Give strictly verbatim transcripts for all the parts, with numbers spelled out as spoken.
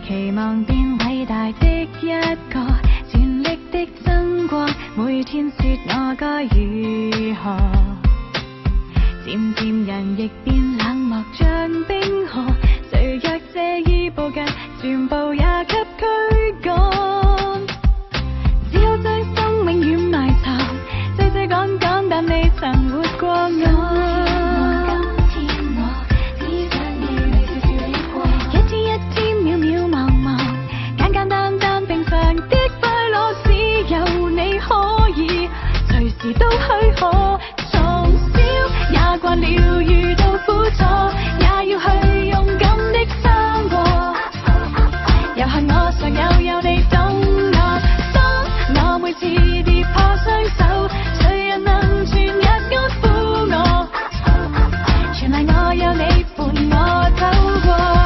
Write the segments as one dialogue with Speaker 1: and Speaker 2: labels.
Speaker 1: 期望變偉大的一個，全力的爭過，每天說我該如何。漸漸人亦變冷漠，像冰河。誰若借意步近，全部也給驅趕。只好將生命軟埋藏，追追趕趕，但未曾活過我。時都許可，從小也慣了遇到苦楚，也要去勇敢的生活。遊行我常有有你懂我，當我每次跌破雙手，誰人能全日安撫我？全賴我有你伴我走過。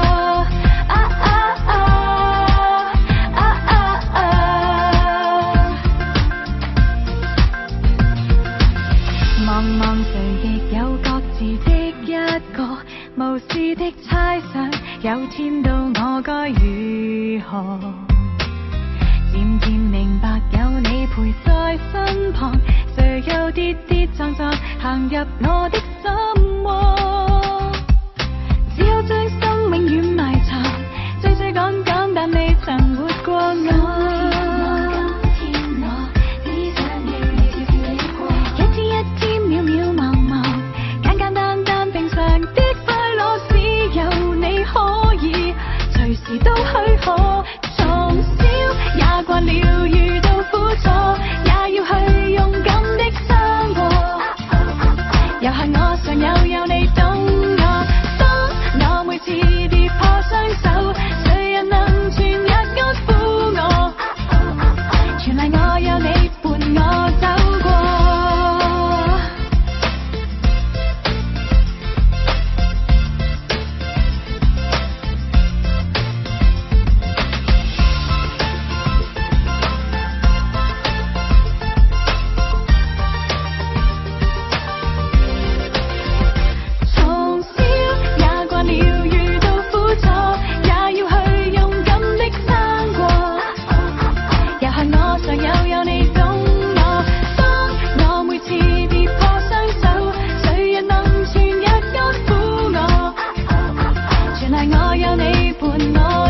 Speaker 1: 無視的猜想，有天到我該如何？漸漸明白有你陪在身旁，誰又跌跌撞撞行入我的心窩？只好將生命軟埋藏，追追趕趕，但未曾活過我。時都許可，從小也慣了遇到苦楚，也要去勇敢的生活。遊行我常有有你懂我，當我每次跌破雙手，誰人能全日安撫我？全賴我有你伴我走過。我有你伴我。